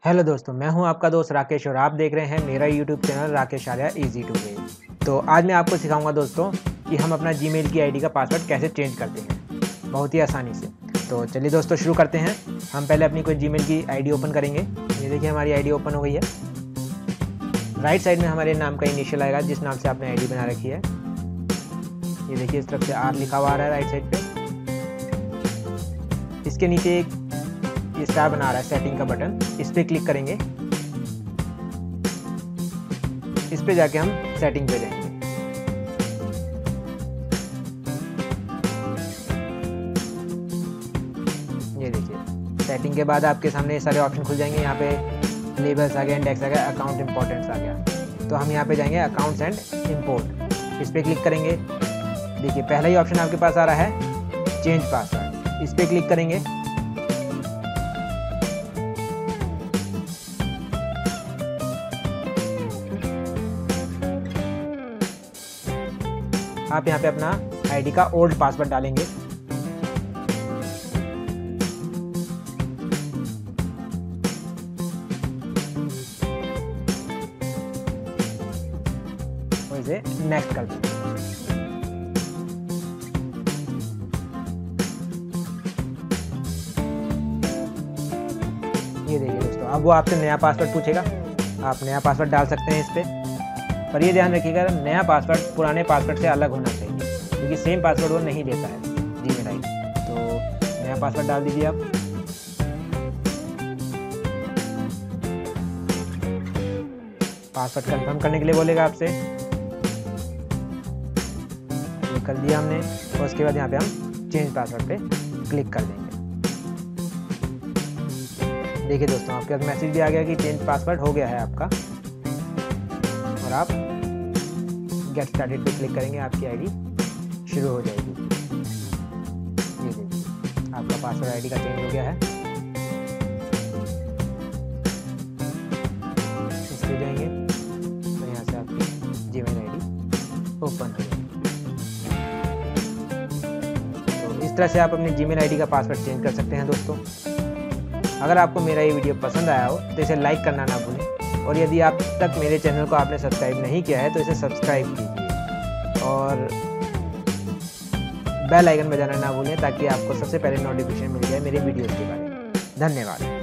Hello दोस्तों, मैं हूं आपका दोस्त राकेश और आप देख रहे हैं मेरा YouTube channel Rakesh Arya easy today. तो आज मैं आपको सिखाऊंगा दोस्तों कि हम अपना जीमेल की आईडी का पासवर्ड कैसे चेंज करते हैं, बहुत ही आसानी से। तो चलिए दोस्तों शुरू करते हैं। हम पहले अपनी कोई जीमेल की आईडी ओपन करेंगे। ये देखिए हमारी आईडी ओपन हो गई है। राइट साइड में हमारे नाम का इनिशियल आएगा जिस नाम से आपने आईडी बना रखी है। ये देखिए इस तरफ से आर लिखा हुआ आ रहा है राइट साइड पे। इसके नीचे एक ये स्टार बना रहा है सेटिंग का बटन, इस पर क्लिक करेंगे। इस पे जाके हम सेटिंग पे जाएंगे। ये देखिए सेटिंग के बाद आपके सामने सारे ऑप्शन खुल जाएंगे। यहाँ पे लेबल्स आ गया, इंडेक्स आ गया, अकाउंट इंपॉर्टेंट्स आ गया। तो हम यहाँ पे जाएंगे अकाउंट्स एंड इंपोर्ट, इस पर क्लिक करेंगे। देखिए पहला ही ऑप्शन आपके पास आ रहा है चेंज पासवर्ड, इस पर क्लिक करेंगे। आप यहाँ पे अपना आईडी का ओल्ड पासवर्ड डालेंगे। और इसे नेक्स्ट कर देंगे। ये देखिए दोस्तों, अब वो आपसे नया पासवर्ड पूछेगा। आप नया पासवर्ड डाल सकते हैं इस पे, पर ये ध्यान रखिएगा नया पासवर्ड पुराने पासवर्ड से अलग होना चाहिए, क्योंकि सेम पासवर्ड वो नहीं देता है जीमेल आईडी। तो नया पासवर्ड डाल दीजिए आप। पासवर्ड कंफर्म करने के लिए बोलेगा आपसे, ये कर दिया हमने। और उसके बाद यहाँ पे हम चेंज पासवर्ड पे क्लिक कर देंगे। देखिए दोस्तों आपके पास मैसेज भी आ गया कि चेंज पासवर्ड हो गया है आपका। और आप गेट स्टार्टेड पे क्लिक करेंगे, आपकी आईडी शुरू हो जाएगी। ये देखिए आपका पासवर्ड आईडी का चेंज हो गया है। इस पे जाएंगे तो यहाँ से आपकी जीमेल आईडी ओपन हो जाएगी। तो इस तरह से आप अपनी जीमेल आईडी का पासवर्ड चेंज कर सकते हैं दोस्तों। अगर आपको मेरा ये वीडियो पसंद आया हो तो इसे लाइक करना ना भूलें, और यदि आप तक मेरे चैनल को आपने सब्सक्राइब नहीं किया है तो इसे सब्सक्राइब कीजिए और बेल आइकन बजाना ना भूलें, ताकि आपको सबसे पहले नोटिफिकेशन मिल जाए मेरे वीडियोज़ के बारे में। धन्यवाद।